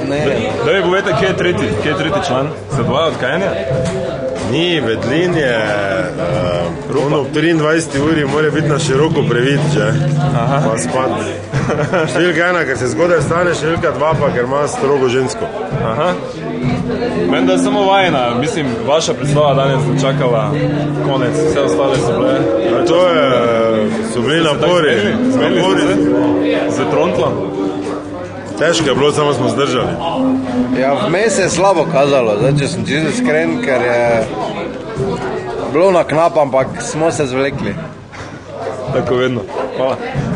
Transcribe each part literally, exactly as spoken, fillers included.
ne. Da mi povete, kje je tretji, kje je tretji član? Se dva od kajenja? Ni, Vedlin je uh, ono v triindvajseti uri mora biti na široko previt, že? Aha. Pa spad. Številka ena, ker se zgodaj stane, številka dva pa, ker ima strogo žensko. Aha. Meni da je samo vajena, mislim, vaša predstava danes čakala konec, vse ostale so bile. A to je, so bili napori. Zmenili ste se? Z Trontlom? Težko je bilo, samo smo zdržali. Ja, vmes je slabo kazalo, zdaj, če sem čisto iskren, ker je bilo na knap, ampak smo se zvlekli. Tako vedno. Hvala.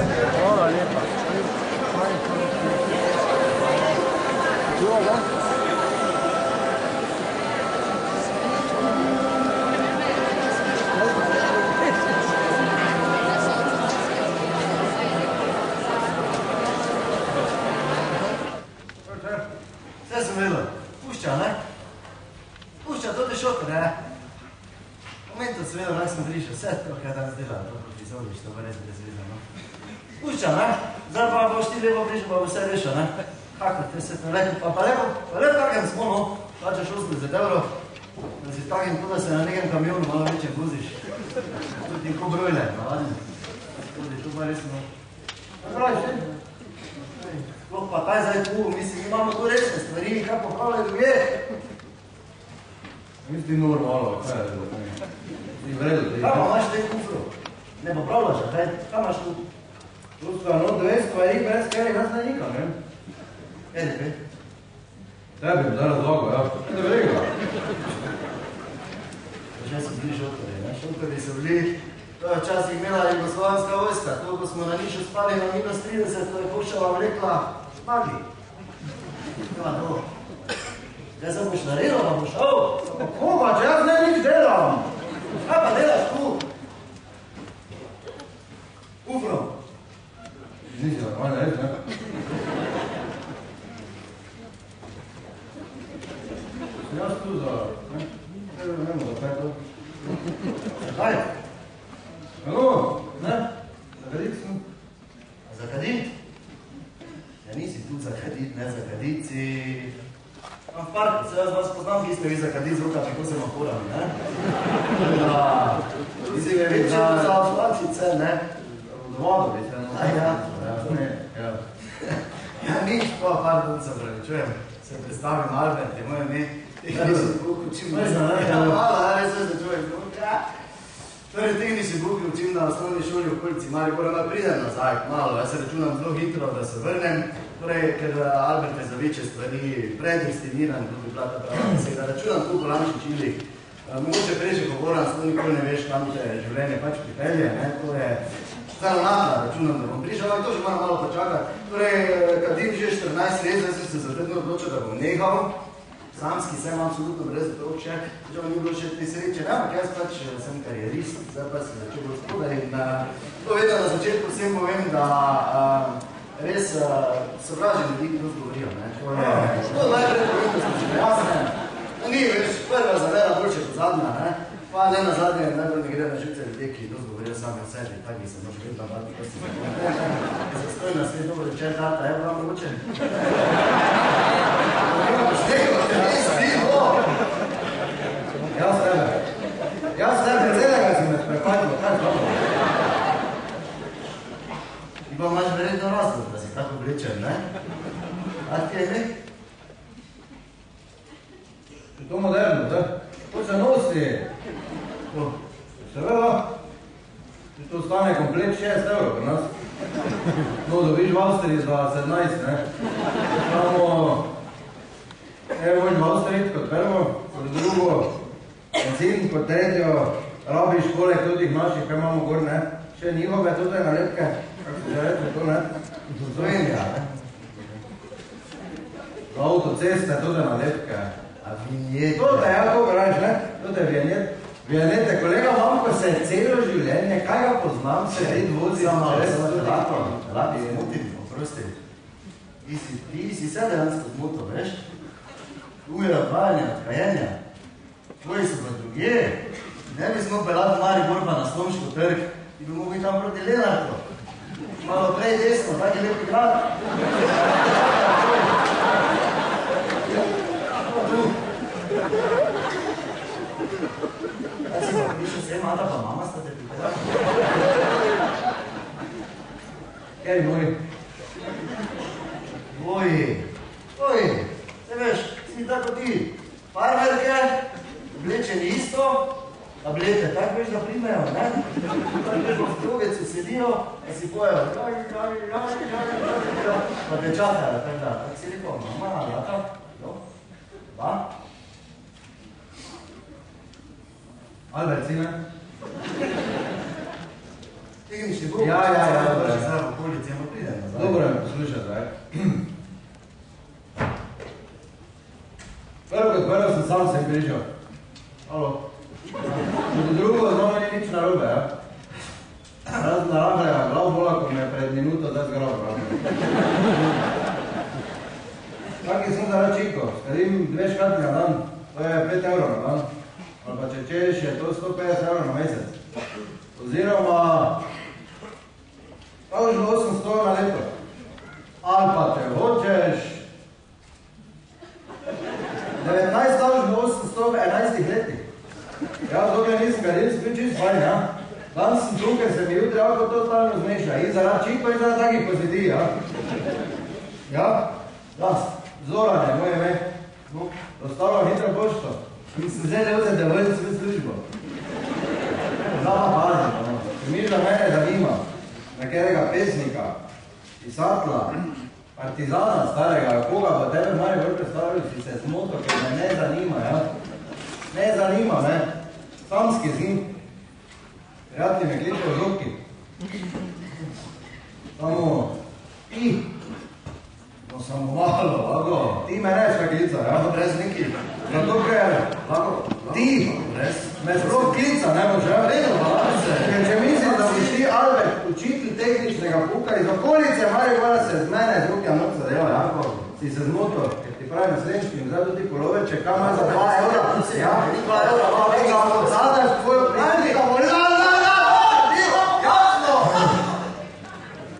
Pušča, ne? Zdaj pa boš ti lepo prišel, pa bo vse rešil, ne? Kako, te se te lepo, pa, pa lepo, pa lepo takem smo, no? Plačaš osemdeset evrov, da si takem to, da se na nekem kamionu malo večjem voziš. Tudi ko brojle, navadne. Tudi tu pa resno. Praviš, ne? Sploh pa kaj zdaj tu, mislim, imamo tu resne stvari, kaj popravljajo druge. Mislim, normalno, kaj je to? Ti vredo, ti. Kaj pa imaš te kufro? Ne popravljaš, kaj? Kaj imaš tu? Tu sta no dve stvari, brez kjer nas ne nikam, ne? Ede, kaj? Tebi bi zaraz logo, ja. Ede vrega. Še so bili šotori, ne? Šotori so bili, to je včasih imela jugoslovanska vojska, to, ko smo na Nišu spali na minus trideset, to je Košava vlekla špagi. Nema to. Kaj se boš naredil, pa boš, o, pa koma, če jaz ne nič delam. Kaj pa delaš tu? Ufro. Nisi normalno reči, ne? Jaz tu za, ne? Ne vem, ne vem, kaj to. Zakaj? Alo, ne? Zakadit sem. Zakadit? Ja nisi tu zakadit, ne zakadit si... Imam v parku, se jaz vas poznam, ki ste vi zakadit z rukami, ko se makurami, ne? Da, nisi me večji za avslačice, ne? Vodo, veš, ne? A ja, ne, ja. Ja, nič pa, pardon, se pravičujem, se predstavim Albert, je moje ime, tehnični buk učim, ne znam, ne, ja, malo, ali se se čujem, ja. Torej, tehnični buk učim na osnovni šoli v okolici Maribora, da pridem nazaj, malo, jaz se računam zelo hitro, da se vrnem, torej, ker Albert je za večje stvari predestiniran, tudi bila ta prava beseda, računam tu po lanči čili, mogoče prej že govoram, s to nikoli ne veš, kam te življenje pač pripelje, ne, to je stano nada, računam, da bom prišel, ampak to že moram malo počakati. Torej, kadim že štirinajst let, zdaj sem se zavedno odločil, da bom nehal. Samski sem absolutno brez otrok še, žal ni bilo še te sreče, ne, ampak jaz pač sem karierist, zdaj pa sem začel gospodar in to vedno na začetku vsem povem, da res sovražim ljudi, ki to zgovorijo, ne. To najprej povem, da smo še jasne, ni več prva zavera boljše kot zadnja, ne. Pa ne na zadnje, najbolj ne gre na živce ljudje, ki to zgovorijo sami o sebi, taki se mož vedno bati, ko si se zastoj na svet, dobro večer, tata, evo vam mogoče. Šteko, te ne stiho! Jaz tebe, jaz tebe, celega si me prepadil, kaj dobro? Ti pa imaš verjetno razlog, da si tako oblečen, ne? A ti je ne? Je to moderno, da? To se nosi. To, seveda, to stane komplet šest evrov pri nas. No, dobiš v Avstriji za sedemnajst, ne? Samo, evo v Avstriji kot prvo, kot drugo, benzin, kot tretjo, rabiš poleg tudi naših, kaj imamo gor, ne? Še njihove tudi nalepke, kako se že reče to, ne? Slovenija, ne? Za avtoceste tudi nalepke. A vinjete. To da, ja, to praviš, ne? To da je vinjet. Vinjete, kolega, vam, ko se je celo življenje, kaj ga poznam, se red vozi, res tudi lato. Lato, smutim, oprosti. Ti si, ti si se dejansko zmotil, veš? Tu je odvajanje, odkajenja. Tvoji so pa druge. Ne bi smo pelati Maribor pa na Slomško trg, ti bi mogli tam proti Lenartu. Malo prej desno, tak je lepi grad. Oj, se veš, si tako ti. Farmerke, oblečeni isto, tablete, tako veš, da primejo, ne? Tako veš, v krogeci sedijo, da si pojejo, jaj, jaj, jaj, jaj, jaj, pa te čakajo, tako da, tako si rekel, mama, lata, jo, ba. Albert, sine? Tehnični bog. Ja, ja, ja, dobro. Če zdaj v okolici, ima pride nazaj. Dobro me poslušati, zdaj. Prvo kot prvo sem sam se prišel. Halo. Kot drugo, znova ni nič narobe, ja. Razen naravnega glav bola, ko me je pred minuto zdaj zgravo pravno. Taki sem zaradi čiko, skadim dve škatli na dan, to je pet evrov na dan. Ali pa če češ, je to sto petdeset evrov na mesec. Oziroma, tažno osemsto na leto. Ali pa če hočeš, devetnajst tažno osemsto v enajstih letih. Ja, dokaj nisem ga res bil čist fajn, ja. Dan sem tu, ker se mi jutri avto totalno zmeša. In zaradi čiko in zaradi takih pozidij, ja. Ja, das, Zorane, moje ime. No, dostavljam hitro pošto. In sem zdaj ne vzeti, da vojim sve službo. Zama pazi, no. Mišla mene zanima, na katerega pesnika, pisatla, partizana starega, koga pa tebe mali bolj predstavljali, si se smoto, ker me ne zanima, ja. Ne zanima, ne. Samski zim. Prijatelji me kliče v žoki. Samo, ti. No, samo malo, lago. Ti me neš kaj klica, ja? Brez neki. Zato, ker, lago, ti. Me sploh klica, ne boš, ja? Vedno, pa se. Ker če mislim, da boš ti, Albert, učitelj tehničnega puka iz okolice, Maribora se z mene z rukja noca dela, jako, si se zmotil, ker ti pravi naslednjski in zdaj do ti poloveče, kam ima za dva evra, ja, dva evra